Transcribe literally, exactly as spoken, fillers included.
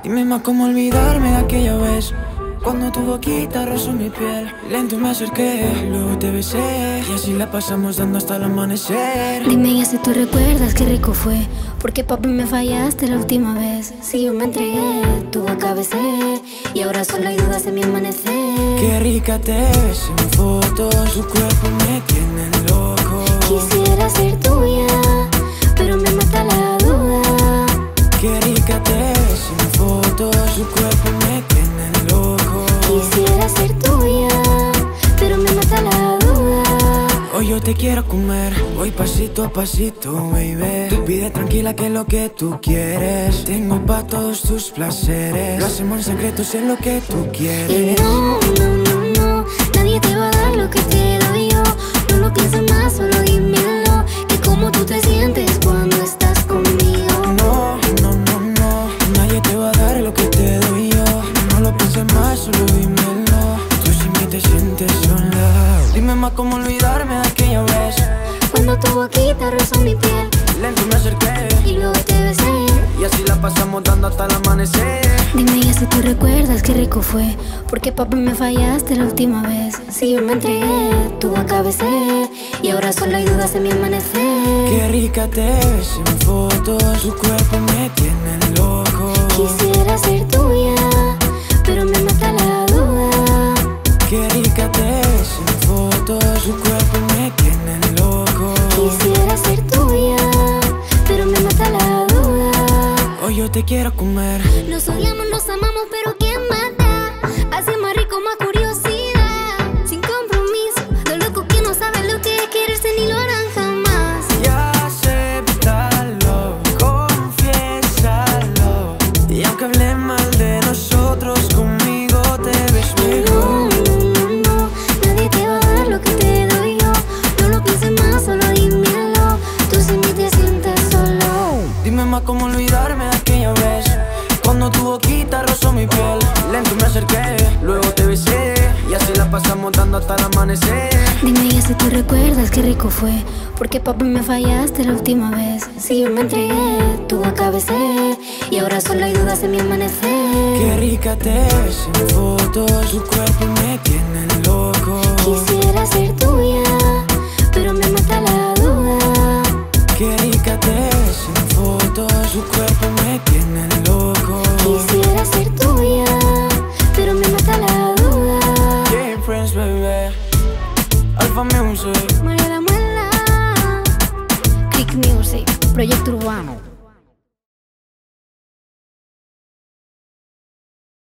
Dime más cómo olvidarme de aquella vez, cuando tu boquita rozó mi piel. Lento me acerqué, luego te besé, y así la pasamos dando hasta el amanecer. Dime ya si tú recuerdas qué rico fue, porque papi me fallaste la última vez. Si yo me entregué, tu boca besé, y ahora solo hay dudas en mi amanecer. Qué rica te ves en fotos, tu cuerpo me tiene loco. Quisiera ser tuya, pero me mata la duda. Qué rica te ves en fotos, tu cuerpo me tiene loco. Quisiera ser tuya, pero me mata la duda. Hoy yo te quiero comer, voy pasito a pasito, baby. Tú pide tranquila que es lo que tú quieres. Tengo pa' todos tus placeres, lo hacemos en secreto, sé lo que tú quieres. Y no, no, no, no, nadie te va a dar lo que te doy yo. No lo pienses más, solo dímelo, que como tú te sientes cuando estás conmigo. No, no, no, no, nadie te va a dar lo que te doy yo. No lo pienses más, solo dímelo, tú sin mí te sientes sola. Dime más cómo olvidarme de aquella vez, cuando tu boquita rozó mi piel. Lento me acerqué, y luego te besé, y así la pasamos dando hasta el amanecer. Dime ya si tú recuerdas qué rico fue, porque papi me fallaste la última vez. Si yo me entregué, tu boca besé, y ahora solo hay dudas en mi amanecer. Qué rica te ves en fotos, tu cuerpo me tiene loco. Quisiera ser tuya, pero me mata la duda. Qué rica te ves en fotos, tu cuerpo me tiene loco. Quisiera ser tuya, pero me mata la duda. Hoy yo te quiero comer. Nos odiamos, nos amamos, pero ¿quién mata? Hace más rico, más curiosidad. Sin compromiso, lo loco que no saben lo que es quererse ni lo harán jamás. Y acéptalo, confiésalo. Y aunque hable mal de nosotros, conmigo te ves mejor. No, no, no, no, nadie te va a dar lo que te doy yo. No lo pienses más, solo dímelo, tú sin mí te sientes solo. Dime más cómo olvidarme de aquella vez, cuando tu boquita rozó mi piel. Lento me acerqué, luego te besé, y así la pasamos dando hasta el amanecer. Dime ya si tú recuerdas qué rico fue, porque papi me fallaste la última vez. Si yo me entregué, tu boca besé, y ahora solo hay dudas en mi amanecer. Qué rica te ves en fotos, tu cuerpo me tiene loco. Quisiera ser tuya, pero me mata la duda. Qué rica te ves en fotos, tu cuerpo me tiene loco. Quisiera ser tuya, pero me mata la duda. Game Friends, baby. Alpha Music. María la Muela, Click Music, Proyecto Urbano.